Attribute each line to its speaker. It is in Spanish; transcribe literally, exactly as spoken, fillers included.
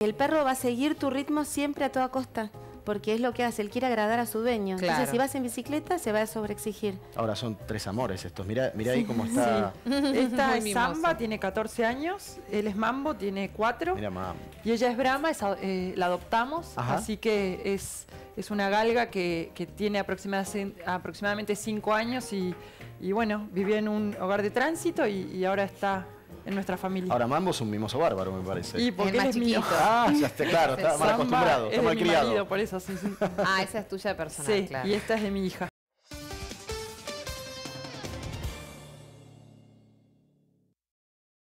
Speaker 1: el perro va a seguir tu ritmo siempre a toda costa, porque es lo que hace, él quiere agradar a su dueño.
Speaker 2: Claro.
Speaker 1: Entonces, si vas en bicicleta, se va a sobreexigir.
Speaker 3: Ahora son tres amores estos. Mirá, mirá ahí cómo está.
Speaker 4: Sí. Esta
Speaker 2: Muy
Speaker 4: es
Speaker 2: mimoso.
Speaker 4: Samba, tiene catorce años, él es Mambo, tiene cuatro.
Speaker 3: Mirá, mamá.
Speaker 4: Y ella es Brahma, es, eh, la adoptamos,
Speaker 3: Ajá.
Speaker 4: así que es, es una galga que, que tiene aproximadamente, aproximadamente cinco años y, y bueno, vivía en un hogar de tránsito y, y ahora está en nuestra familia.
Speaker 3: Ahora Mambo es un mimoso bárbaro, me parece.
Speaker 4: y porque
Speaker 2: el
Speaker 4: él
Speaker 2: más
Speaker 4: es mío.
Speaker 2: chiquito.
Speaker 3: Ah, ya está claro, está mal
Speaker 4: Samba
Speaker 3: acostumbrado,
Speaker 4: es
Speaker 3: está
Speaker 4: de
Speaker 3: mal
Speaker 4: mi
Speaker 3: criado.
Speaker 4: marido, por eso, sí, sí.
Speaker 2: Ah, esa es tuya personal,
Speaker 4: Sí,
Speaker 2: claro.
Speaker 4: y esta es de mi hija.